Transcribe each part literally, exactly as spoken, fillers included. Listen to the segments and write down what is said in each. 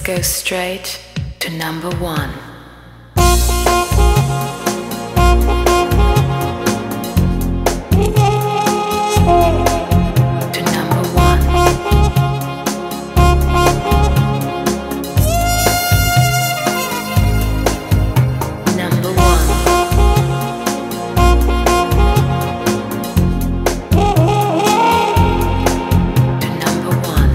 go straight to number one. To number one. Number one. To number one.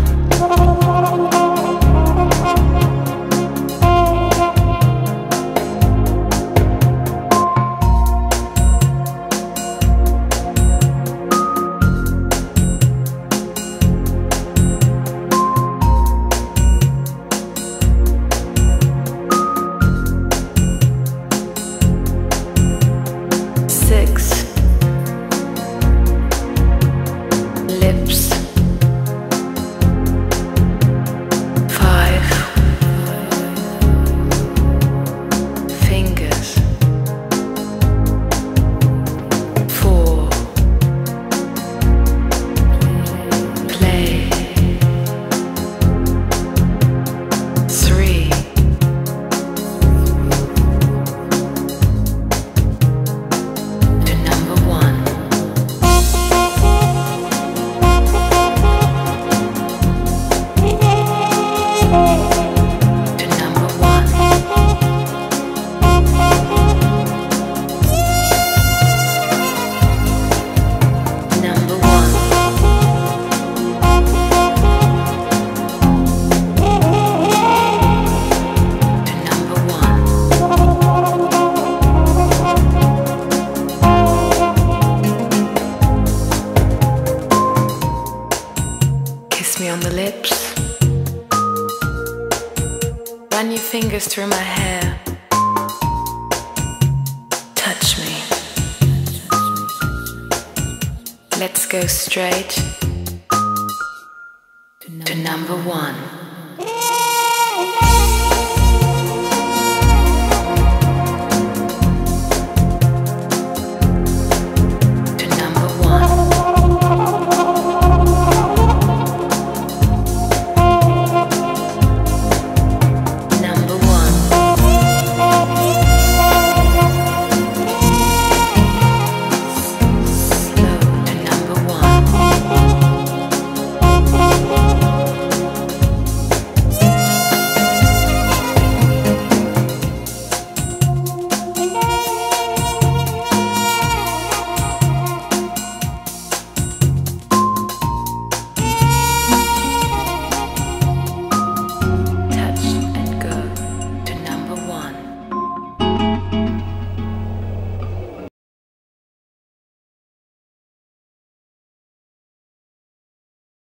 Six. Lips. Five. Fingers. Four. Play. Three. To number one. To number one. Number one. To number one. Kiss me on the lips. Run your fingers through my hair. Touch me. Let's go straight to number one.